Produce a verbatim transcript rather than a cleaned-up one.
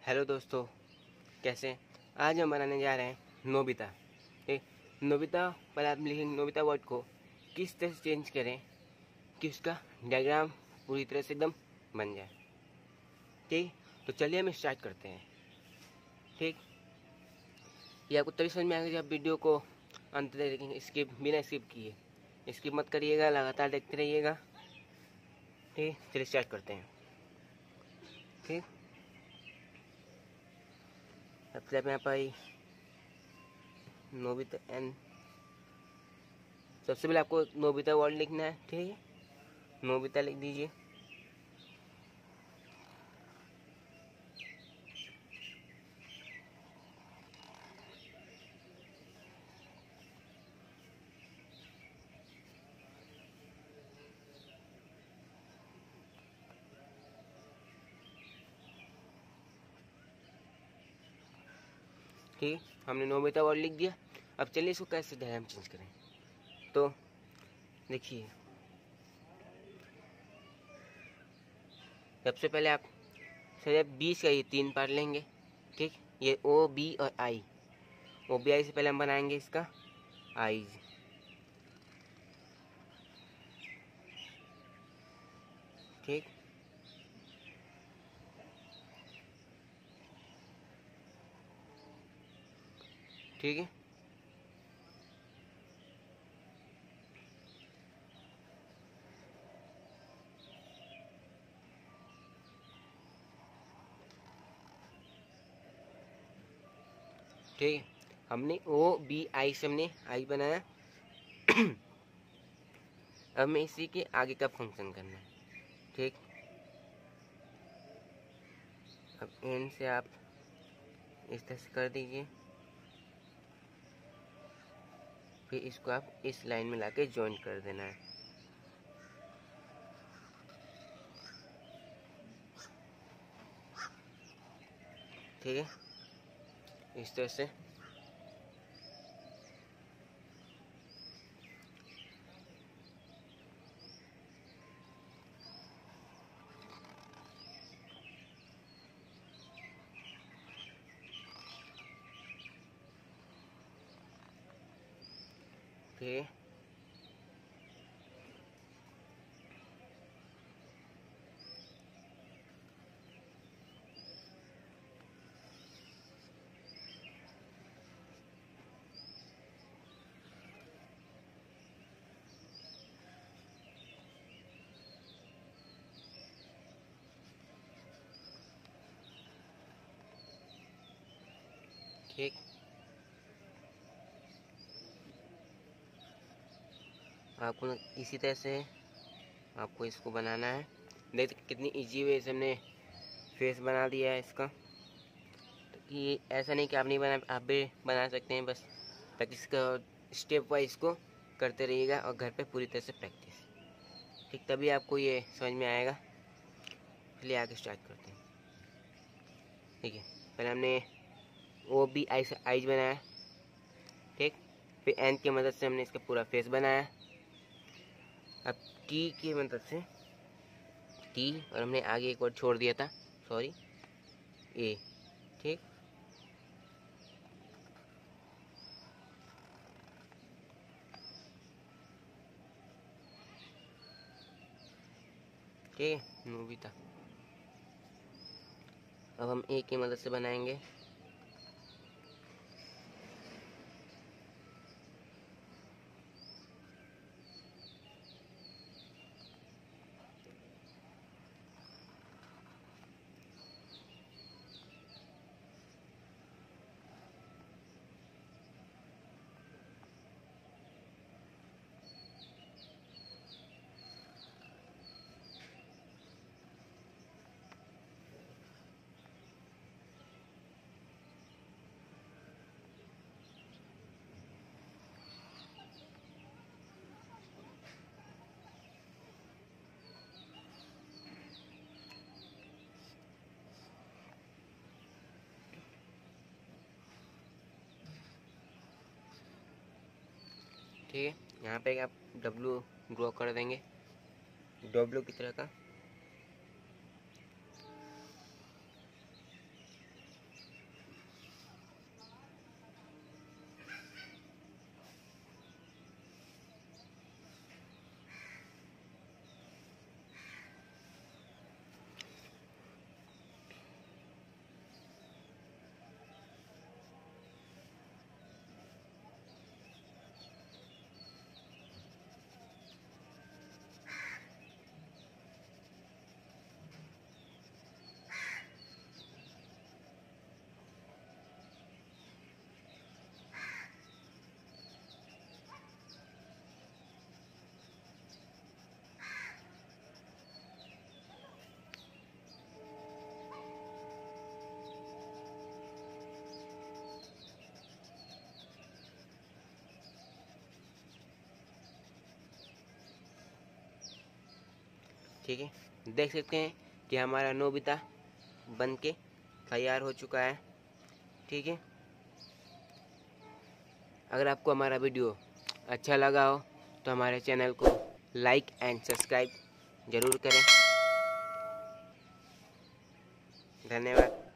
Hello दोस्तों, कैसे हैं? आज हम बनाने जा रहे हैं नोबिता। ठीक, नोबिता पर आप लिखेंगे नोबिता वर्ड को किस तरह से चेंज करें कि उसका डायग्राम पूरी तरह से एकदम बन जाए। ठीक, तो चलिए हम स्टार्ट करते हैं। ठीक, ये आपको तभी समझ में आएगा जब आप वीडियो को अंत तक देखेंगे, स्किप बिना स्किप किए। स्किप मत करिएगा, लगातार देखते रहिएगा। ठीक, चलिए स्टार्ट करते हैं। ठीक, सबसे यहाँ पर आई नोबिता एन। सबसे पहले आपको नोबिता वर्ड लिखना है। ठीक है, नोबिता लिख दीजिए। ठीक, हमने नोबिता वर्ड लिख दिया। अब चलिए इसको कैसे डायग्राम चेंज करें। तो देखिए, सबसे पहले आप सर बीस का ये तीन पार्ट लेंगे। ठीक, ये ओ बी और आई। ओ बी आई से पहले हम बनाएंगे इसका आईज। ठीक, ठीक है। ठीक है, हमने ओ बी आई से हमने आई बनाया। अब हमें इसी के आगे का फंक्शन करना है। ठीक, अब एन से आप इस तरह से कर दीजिए, फिर इसको आप इस लाइन में लाके ज्वाइन कर देना है। ठीक है, इस तरह से। ठीक है, ठीक, आपको इसी तरह से आपको इसको बनाना है। देखते कितनी इजी वे से हमने फेस बना दिया है इसका। तो ये ऐसा नहीं कि आप नहीं बना, आप भी बना सकते हैं। बस प्रैक्टिस का स्टेप वाइज इसको करते रहिएगा और घर पे पूरी तरह से प्रैक्टिस। ठीक, तभी आपको ये समझ में आएगा। चलिए आगे स्टार्ट करते हैं। ठीक है, पहले हमने ओ बी आई से आइज बनाया। ठीक, फिर एन की मदद से हमने इसका पूरा फेस बनाया। अब टी की मदद से टी, और हमने आगे एक वर्ड छोड़ दिया था, सॉरी, ए। ठीक, ठीक है, नोबिता। अब हम ए की मदद से बनाएंगे ठीक है, यहाँ पे आप डब्लू ड्रॉ कर देंगे, डब्लू की तरह का। ठीक है, देख सकते हैं कि हमारा नोबिता बन के तैयार हो चुका है। ठीक है, अगर आपको हमारा वीडियो अच्छा लगा हो तो हमारे चैनल को लाइक एंड सब्सक्राइब ज़रूर करें। धन्यवाद।